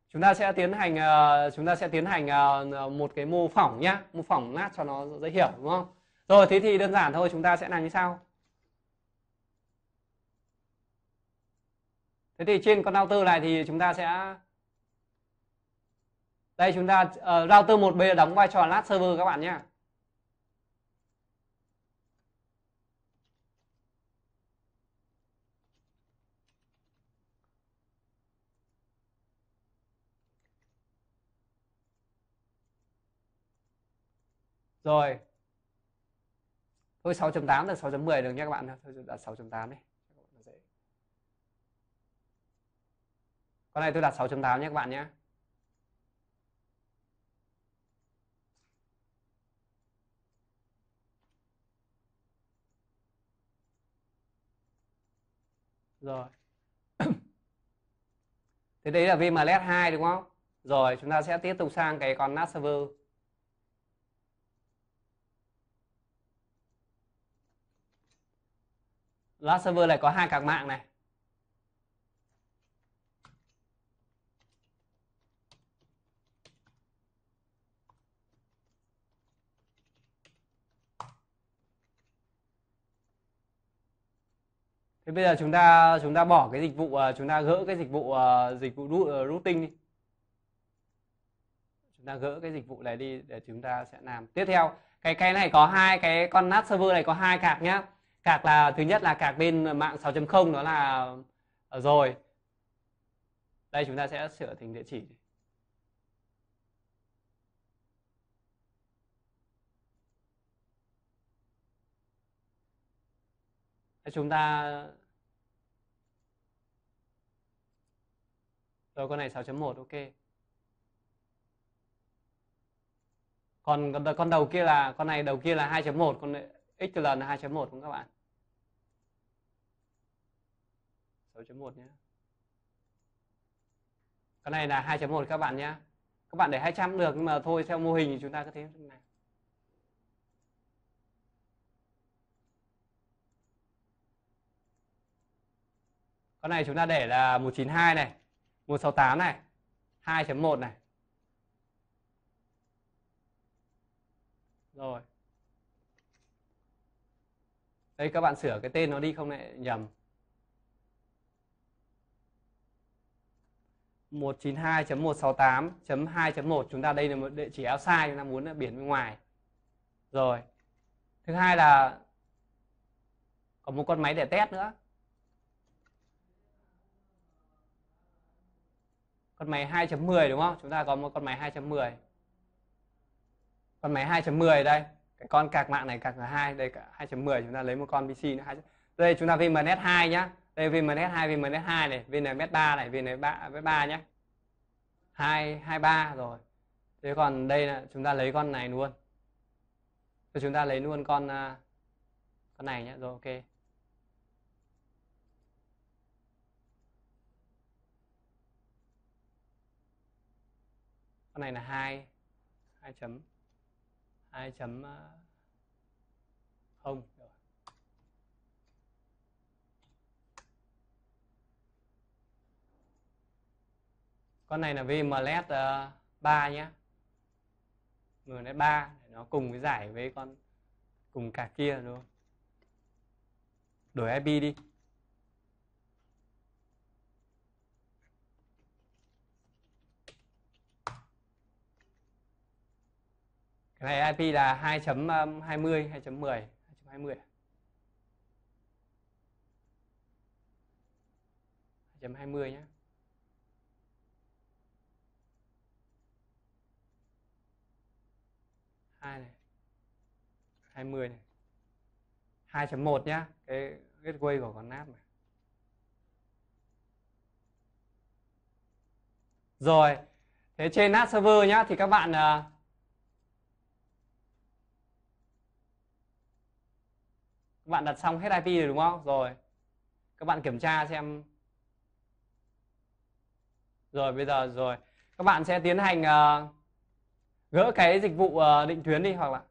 chúng ta sẽ tiến hành một cái mô phỏng nhá, mô phỏng nát cho nó dễ hiểu, đúng không? Rồi, thế thì đơn giản thôi, chúng ta sẽ làm như sau. Thế thì trên con router này thì chúng ta sẽ, đây chúng ta router 1B đóng vai trò NAT server các bạn nhé. Rồi. Thôi 6.8 là 6.10 được nhé các bạn. Thôi đặt 6.8 đi. Con này tôi đặt 6.8 nhé các bạn nhé. Rồi. Thế đấy là VMLS 2 đúng không? Rồi, chúng ta sẽ tiếp tục sang cái con NAT server. NAT server này có hai card mạng này. Thế bây giờ chúng ta bỏ cái dịch vụ, chúng ta gỡ cái dịch vụ routing đi. Chúng ta gỡ cái dịch vụ này đi để chúng ta sẽ làm tiếp theo. Cái này có hai cái con NAT server này có hai card nhá. Card là thứ nhất là card bên mạng 6.0 đó là rồi. Đây chúng ta sẽ sửa thành địa chỉ. Chúng ta rồi con này 6.1 ok. Con đầu kia là con này đầu kia là 2.1, con XL là 2.1 không các bạn? 6.1 nhé. Con này là 2.1 các bạn nhé. Các bạn để 200 được nhưng mà thôi theo mô hình thì chúng ta có thế này. Con này chúng ta để là 192 này, 168 này, 2.1 này. Rồi. Đây các bạn sửa cái tên nó đi không lại nhầm. 192.168.2.1 chúng ta đây là một địa chỉ outside, chúng ta muốn là biển bên ngoài. Rồi. Thứ hai là có một con máy để test nữa. Con máy 2.10 đúng không? Chúng ta có một con máy 2.10. Con máy 2.10 đây. Cái con card mạng này card là 2, đây cả 2.10 chúng ta lấy một con PC nữa. Đây chúng ta VMNet 2 nhá. Đây VMNet 2, VMNet 2 này, VNMet 3 này, VNMet 3 nhé. 23 rồi. Thế còn đây là chúng ta lấy con này luôn. Rồi chúng ta lấy luôn con này nhé. Rồi ok. Con này là 2.0 rồi. Con này là VMLS 3 nhé. VMLS 3 để nó cùng với giải với con cùng cả kia đúng không? Đổi IP đi. Cái này IP là 2.20, 2.10, 2.20. 2.20 nhé. Này 20 này 2.1 nhá, cái gateway của con NAT này. Rồi, thế trên NAT server nhá thì các bạn đặt xong hết IP rồi đúng không? Rồi. Các bạn kiểm tra xem. Rồi bây giờ rồi, các bạn sẽ tiến hành gỡ cái dịch vụ định tuyến đi hoặc là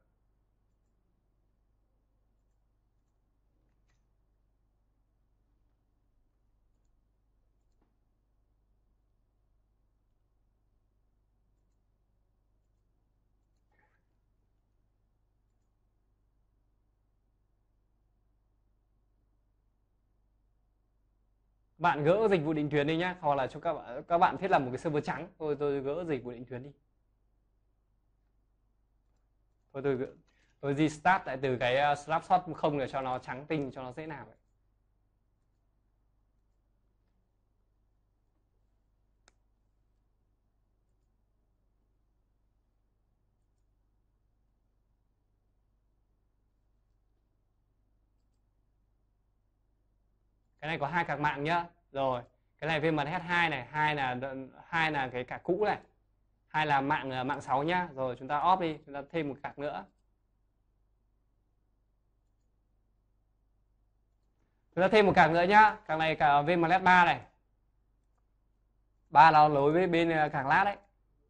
Bạn gỡ dịch vụ định tuyến đi nhá, hoặc là cho các bạn thiết lập một cái server trắng. Tôi gỡ dịch vụ định tuyến đi. Thôi tôi restart lại từ cái snapshot không để cho nó trắng tinh, cho nó dễ làm. Cái này có 2 card mạng nhá. Rồi, cái này VMH2 này, hai là cái card cũ này. Hai là mạng 6 nhá. Rồi chúng ta off đi, chúng ta thêm một card nữa. Chúng ta thêm một card nữa nhá. Card này cả VMLS 3 này. 3 nó nối với bên card lát đấy.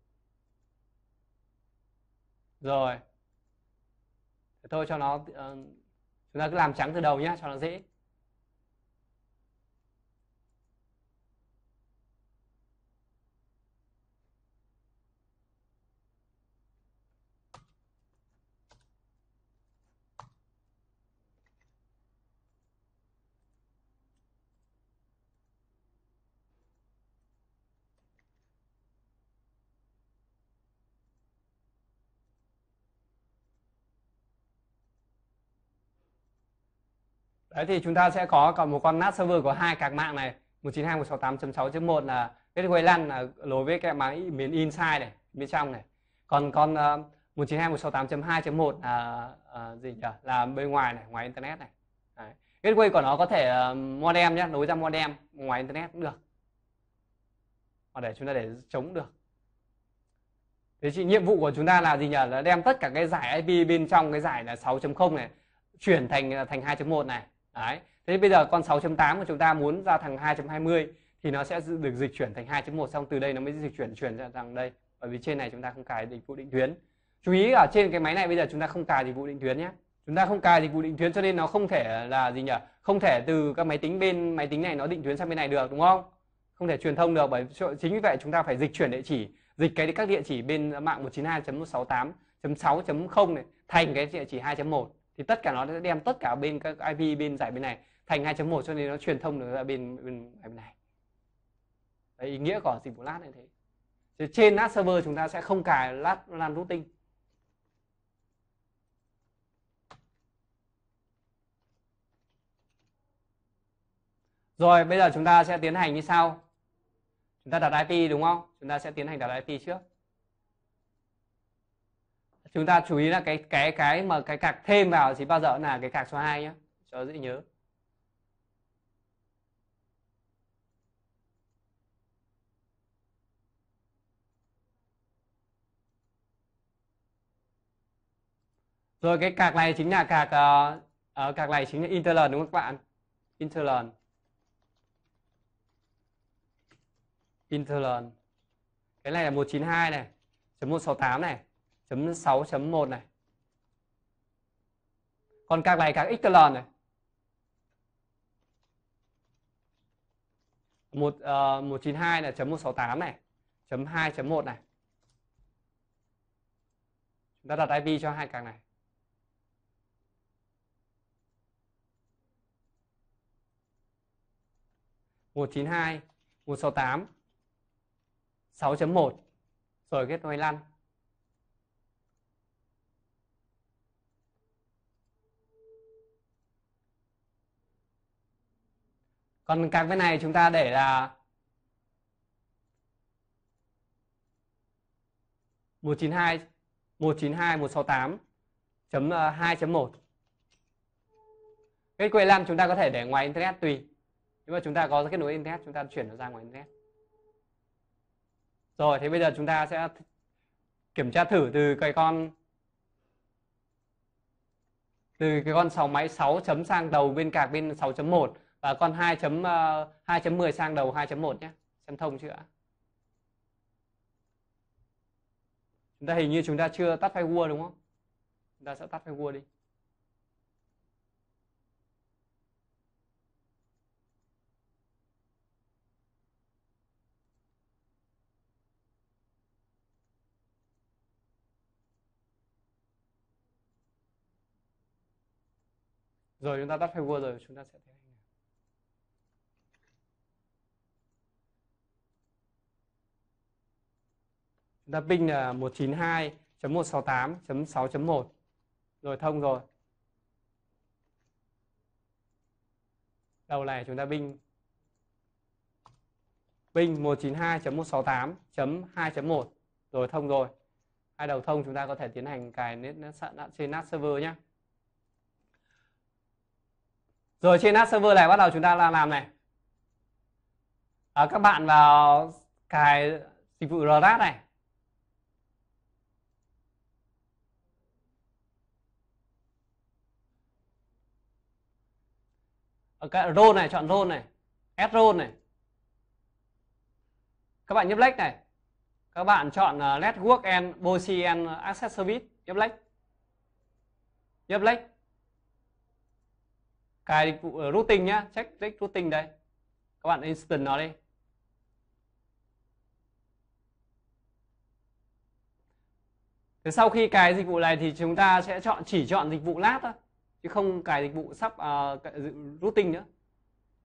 Rồi. Thế thôi cho nó chúng ta cứ làm trắng từ đầu nhá cho nó dễ. Đấy thì chúng ta sẽ có còn một con NAT server có 2 card mạng này, 192.168.6.1 là gateway LAN là nối với cái máy miền inside này, bên trong này. Còn con 192.168.2.1 là gì nhỉ? Là bên ngoài này, ngoài internet này. Đấy. Gateway của nó có thể modem nhé, nối ra modem ngoài internet cũng được. Hoặc để chúng ta để chống được. Thế thì nhiệm vụ của chúng ta là gì nhỉ? Là đem tất cả cái giải IP bên trong cái giải là 6.0 này chuyển thành 2.1 này. Đấy. Thế bây giờ con 6.8 của chúng ta muốn ra thằng 2.20 thì nó sẽ được dịch chuyển thành 2.1, xong từ đây nó mới dịch chuyển ra thằng đây. Bởi vì trên này chúng ta không cài dịch vụ định tuyến. Chú ý ở trên cái máy này bây giờ chúng ta không cài dịch vụ định tuyến nhé. Chúng ta không cài dịch vụ định tuyến cho nên nó không thể là gì nhỉ? Không thể từ các máy tính này nó định tuyến sang bên này được, đúng không? Không thể truyền thông được, bởi chính vì vậy chúng ta phải dịch chuyển địa chỉ, dịch các địa chỉ bên mạng 192.168.6.0 này thành cái địa chỉ 2.1 thì tất cả nó sẽ đem tất cả bên các IP bên giải bên này thành 2.1 cho nên nó truyền thông được ra bên này. Đấy, ý nghĩa của dịch vụ LAN này thế. Thì trên NAT server chúng ta sẽ không cài LAN routing. Rồi bây giờ chúng ta sẽ tiến hành như sau. Chúng ta đặt IP đúng không? Chúng ta sẽ tiến hành đặt IP trước. Chúng ta chú ý là cái card thêm vào thì bao giờ là cái card số 2 nhé, cho dễ nhớ. Rồi cái card này chính là card này chính là interlearn đúng không các bạn? Interlearn. Cái này là 192 này, .168 này, .6.1 này. Còn card này card external này. 192 là .168 này, .2.1 này. Chúng ta đặt IP cho hai card này. .192, 168, 6.1 rồi kết nối LAN. Còn card bên này chúng ta để là 192 168.2.1. Gateway LAN chúng ta có thể để ngoài internet tùy. Nếu mà chúng ta có kết nối internet chúng ta chuyển nó ra ngoài internet. Rồi thế bây giờ chúng ta sẽ kiểm tra thử từ cái con 6 máy 6 chấm sang đầu bên card bên 6.1 và con 2.10 sang đầu 2.1 nhé. Xem thông chưa ạ? Chúng ta hình như chúng ta chưa tắt firewall đúng không? Chúng ta sẽ tắt firewall đi. Rồi chúng ta tắt firewall rồi chúng ta sẽ tiến hành. Chúng ta ping là 192.168.6.1. Rồi thông rồi. Đầu này chúng ta ping 192.168.2.1. Rồi thông rồi. Hai đầu thông chúng ta có thể tiến hành cài trên NAS server nhé. Rồi trên NAS server này bắt đầu chúng ta làm này. Các bạn vào cài dịch vụ RDAT này. Ở cái role này, chọn role này, add role này. Các bạn nhấp lệch này. Các bạn chọn Network and Policy and Access Service, nhấp lệch. Nhấp lệch. Cài dịch vụ routing nhá, check routing đây. Các bạn install nó đi. Thế sau khi cài dịch vụ này thì chúng ta sẽ chỉ chọn dịch vụ LAT thôi, chứ không cài dịch vụ routing nữa.